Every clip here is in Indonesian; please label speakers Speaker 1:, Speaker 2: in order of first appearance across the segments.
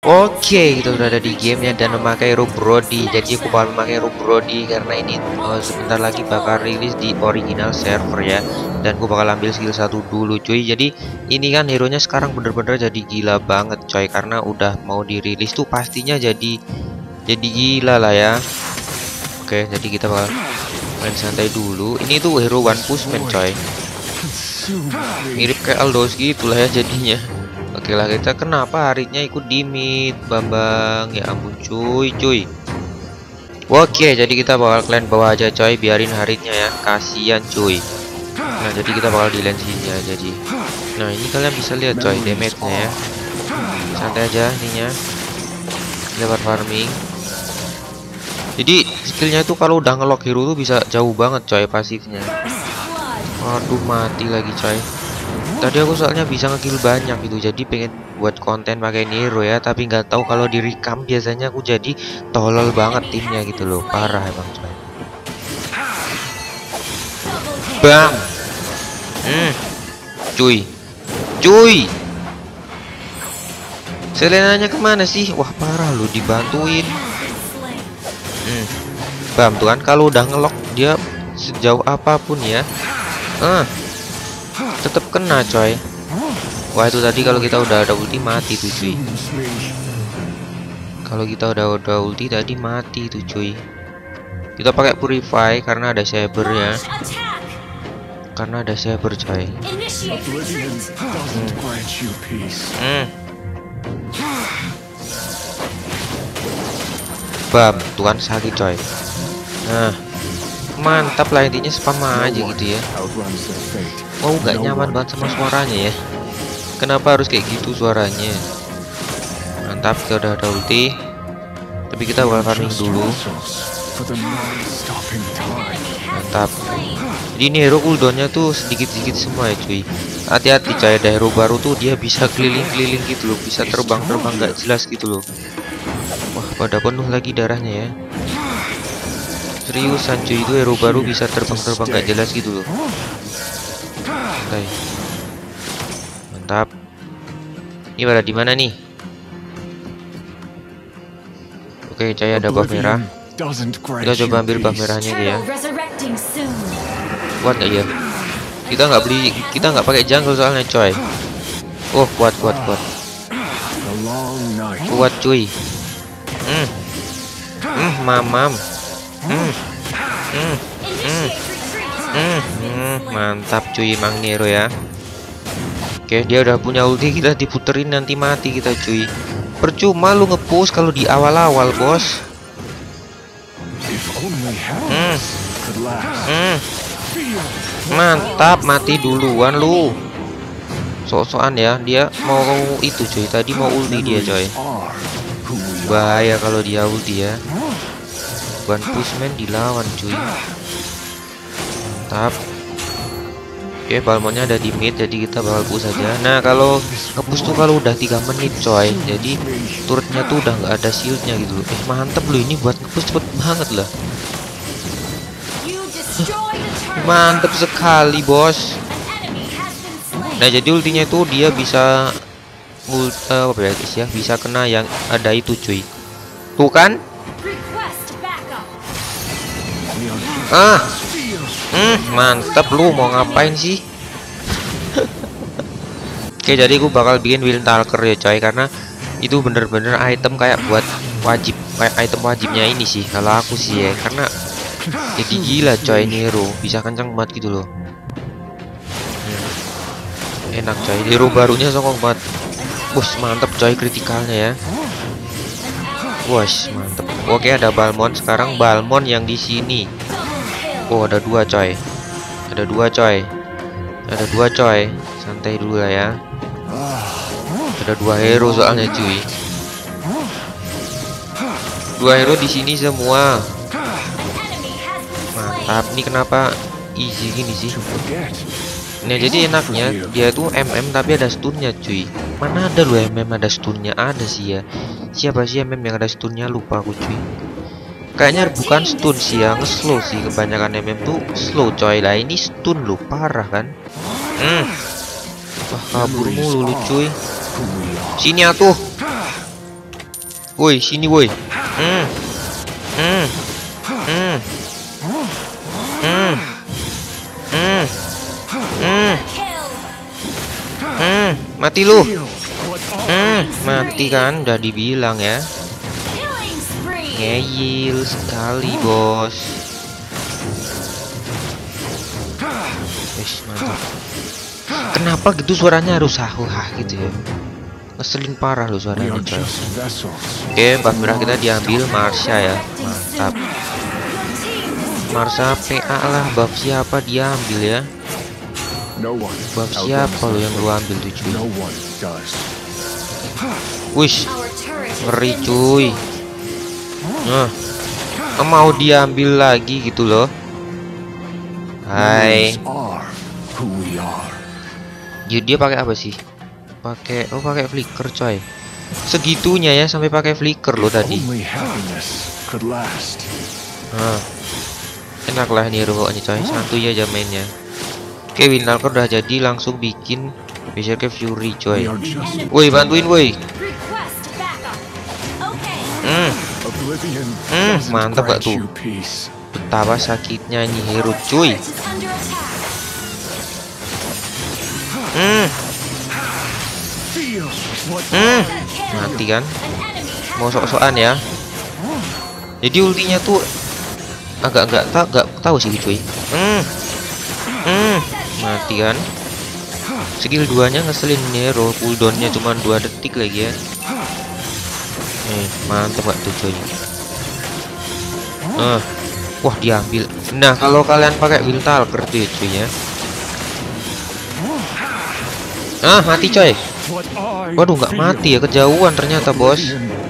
Speaker 1: Oke, kita sudah ada di gamenya dan memakai Rob Brody. Jadi aku bakal memakai Rob Brody karena ini sebentar lagi bakal rilis di original server ya. Dan aku bakal ambil skill 1 dulu cuy. Jadi ini kan hero nya sekarang bener-bener jadi gila banget coy. Karena udah mau dirilis tuh pastinya jadi gila lah ya. Oke, jadi kita bakal main santai dulu. Ini tuh hero One Punch Man coy. Mirip kayak Aldos gitu lah ya jadinya. Oke lah, kita kenapa Haritnya ikut di mid Bambang, ya ampun cuy. Oke, jadi kita bakal clan bawah aja coy, biarin Haritnya ya, kasihan cuy. Nah jadi kita bakal di lane sini ya. Jadi nah ini kalian bisa lihat coy damage nya ya, santai aja ininya, lebar farming. Jadi skillnya itu kalau udah ngelock hero tuh bisa jauh banget coy pasifnya. Waduh, mati lagi coy. Tadi aku soalnya bisa ngekill banyak gitu, jadi pengen buat konten pakai hero ya, tapi nggak tahu kalau di recam biasanya aku jadi tolol banget timnya gitu loh, parah emang coy. Bang, cuy, Selenanya kemana sih? Wah parah lu, dibantuin. Bam tuh kan, kalau udah ngelok dia sejauh apapun ya, tetap kena coy. Wah itu tadi kalau kita udah ada ulti mati tuh cuy. Kalau kita udah ulti tadi mati tuh cuy. Kita pakai purify karena ada saber ya. Karena ada saber coy. Bam, tuan sakit coy. Nah, mantap lah, intinya spam aja gitu ya. Oh nggak nyaman banget sama suaranya ya. Kenapa harus kayak gitu suaranya? Mantap, kita udah ada ulti. Tapi kita bakal farming dulu. Mantap. Jadi ini hero cooldownnya tuh sedikit-sedikit semua ya cuy. Hati-hati coy, ada hero baru tuh dia bisa keliling-keliling gitu loh, bisa terbang-terbang nggak jelas gitu loh. Wah pada penuh lagi darahnya ya. Seriusan cuy, itu hero baru bisa terbang-terbang nggak jelas gitu loh. Santai. Mantap. Ini pada di mana nih? Oke, saya ada buff merah. Kita coba ambil buff merahnya dia ya. Kuat nggak ya? Kita nggak pakai jungle soalnya coy. Oh kuat. Kuat cuy. Mamam. Mantap cuy, Mang Nero ya. Oke, dia udah punya ulti, kita diputerin nanti mati kita cuy. Percuma lu nge-push kalau di awal-awal, bos. Mantap, mati duluan lu. Sok-sokan ya, dia mau itu cuy, tadi mau ulti dia coy. Bahaya kalau dia ulti ya. One Punch Man dilawan cuy. Mantap. Oke, Balmonnya ada di mid, jadi kita bakal push aja. Nah kalau nge-push tuh kalau udah 3 menit coy, jadi turretnya tuh udah nggak ada shieldnya gitu. Mantep loh, ini buat nge-push cepet banget lah. Mantep sekali bos. Nah jadi ultinya itu dia bisa apa ya, bisa kena yang ada itu cuy. Tuh kan? Mantep, lu mau ngapain sih? Oke, jadi aku bakal bikin Wind Talker ya coy, karena itu bener-bener item kayak buat wajib, kayak item wajibnya ini sih kalau aku sih ya, karena jadi gila coy ini hero, bisa kencang banget gitu loh. Enak coy, hero barunya songong banget. Bos mantep coy kritikalnya ya. Wos mantep. Oke, ada Balmon sekarang, Balmon yang di sini. Oh ada dua coy. Santai dulu lah ya. Ada 2 hero soalnya cuy. 2 hero di sini semua. Mantap. Ini kenapa easy gini sih? Nah jadi enaknya dia tuh MM tapi ada stunnya cuy. Mana ada lu MM ada stunnya? Ada sih ya. Siapa sih MM yang ada stunnya, lupa aku cuy. Kayaknya bukan stun sih ya, nge-slow sih, kebanyakan MM tuh slow coy. Lah ini stun lu, parah kan. Wah kabur mulu lu cuy. Sini atuh. Woi, sini woi. Mati lu. Mati kan, udah dibilang ya. Ngeyel sekali, bos. Wih, mantap. Kenapa gitu suaranya harus hah gitu ya? Ngeselin parah loh suaranya, coy. Oke, buff merah kita diambil Marsha ya. Mantap. Marsha PA lah, buff siapa dia ambil ya? Buff siapa lo yang lu ambil tuh, cuy? Wish, ngeri cuy. Nah, mau diambil lagi gitu loh. Hai. Jadi dia pakai apa sih? Pakai pakai flicker, coy. Segitunya ya sampai pakai flicker loh tadi. Nah, enak lah nih pokoknya, coy. Santuy aja mainnya. Oke, Windtalker udah jadi, langsung bikin Berserker Fury, coy. Woi, bantuin woi. Mantap gak tuh? Betapa sakitnya ini hero, cuy. Mati kan? Mau sok-sokan ya. Jadi ultinya tuh agak tahu sih, cuy. Mati kan? Skill 2-nya ngeselin hero, cooldownnya cuma 2 detik lagi ya. Mantap gak tuh, cuy. Wah, diambil. Nah, kalau kalian pakai Windtalker tuh ya, cuy ya. Mati, coy. Waduh, nggak mati ya, kejauhan ternyata, bos.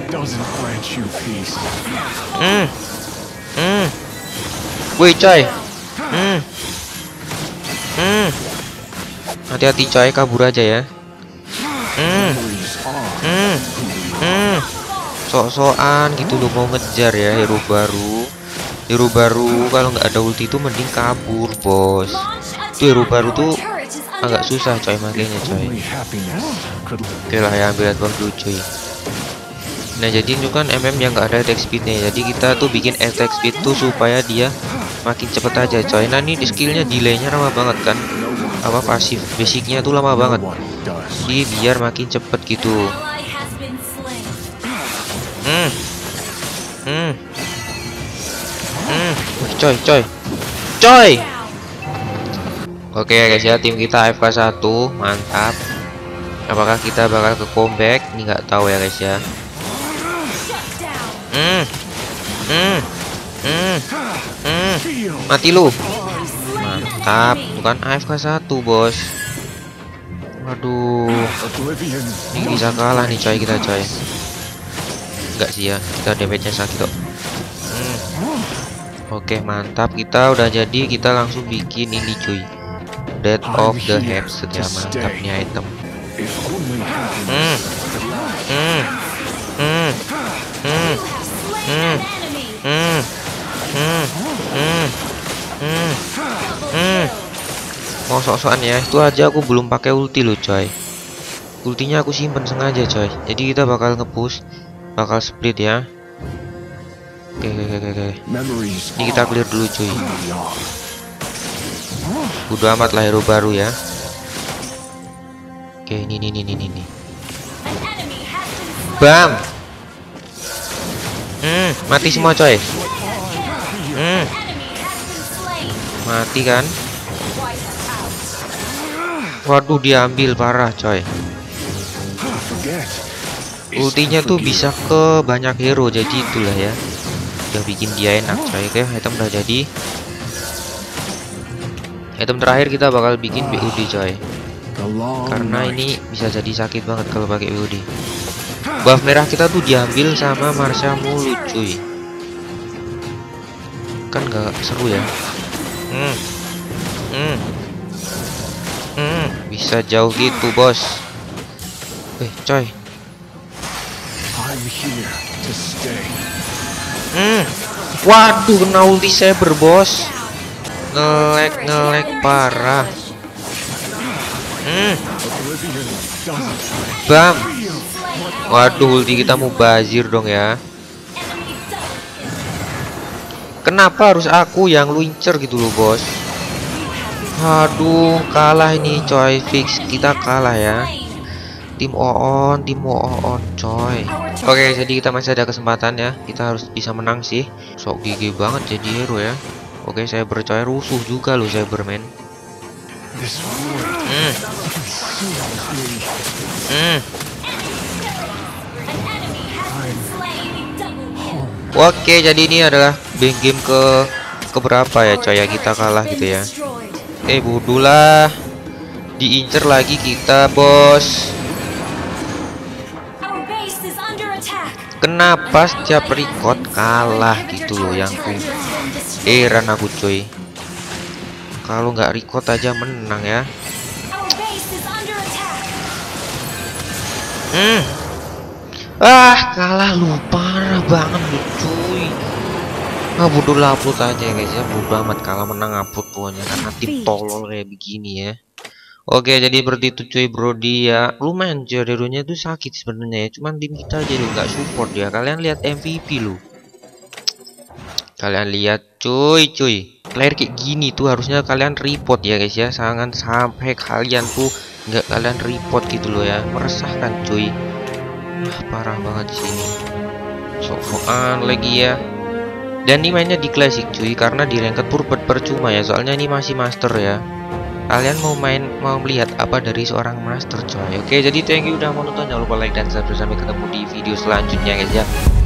Speaker 1: Woi, coy. Hati-hati, coy, kabur aja ya. Sok-sokan gitu loh mau ngejar ya hero baru. Hero baru kalau nggak ada ulti itu mending kabur, bos. Tuh hero baru tuh agak susah, coy, makanya, coy. Oke lah ya, ambil advance dulu, cuy. Nah, jadi itu kan yang nggak ada attack speednya. Jadi kita tuh bikin attack speed tuh supaya dia makin cepet aja, coy. Nah, ini skillnya delaynya lama banget kan. Apa pasif basicnya tuh lama banget. Jadi biar makin cepet gitu. Coy. Oke guys ya, tim kita AFK 1, mantap. Apakah kita bakal ke comeback? Ini nggak tahu ya guys ya. Mati lu. Mantap, bukan AFK 1, bos. Waduh, ini bisa kalah nih, coy, kita, coy. Enggak sih ya, kita damage-nya sakit kok. Oke, mantap, kita udah jadi. Kita langsung bikin ini, cuy. Death of the Hexed ya, mantap nih item. Mau sok-sokan ya, itu aja aku belum pakai ulti loh, coy. Ultinya aku simpen sengaja, coy. Jadi kita bakal nge-push, bakal split ya. Oke. Ini kita clear dulu, cuy. Udah amat lah hero baru ya. Oke, ini. Bam. Mati semua, coy. Mati kan? Waduh, diambil parah, coy. Ultinya tuh bisa ke banyak hero, jadi itulah ya. Udah bikin dia enak, coy. Oke, item udah jadi. Item terakhir kita bakal bikin BUD, coy. Karena ini bisa jadi sakit banget kalau pakai BUD. Buff merah kita tuh diambil sama Marsha mulu, cuy. Kan gak seru ya. Bisa jauh gitu, bos. Coy. Waduh, kena ulti saber, bos. Ngelek parah. Bam. Waduh, ulti kita mubazir dong ya. Kenapa harus aku yang luincer gitu loh, bos? Aduh, kalah ini coy, fix kita kalah ya. Tim Oon coy. Oke, jadi kita masih ada kesempatan ya. Kita harus bisa menang sih. Sok gigi banget jadi hero ya. Oke, saya percaya rusuh juga loh Cyberman. Oke, jadi ini adalah game keberapa ya coy ya kita kalah gitu ya. Bodoh lah. Diincer lagi kita, bos. Kenapa setiap record kalah gitu loh yang heran aku coy. Kalau nggak record aja menang ya. Kalah lu, parah banget lu cuy. Bodoh lah, upload aja ya guys ya. Bodoh amat kalah menang upload pokoknya karena tim tolol kayak begini ya. Oke, jadi seperti itu cuy, Brody ya. Lumayan hero-nya tuh sakit sebenarnya ya. Cuman tim kita aja lu nggak support ya. Kalian lihat MVP lu. Kalian lihat cuy. Player kayak gini tuh harusnya kalian report ya guys ya. Jangan sampai kalian tuh nggak kalian report gitu loh ya. Meresahkan cuy. Parah banget di sini. Sokokan lagi ya. Dan ini mainnya di classic cuy, karena di ranked purpet percuma ya. Soalnya ini masih master ya. Kalian mau melihat apa dari seorang master coy. Oke, jadi thank you udah menonton. Jangan lupa like dan subscribe. Sampai ketemu di video selanjutnya guys ya.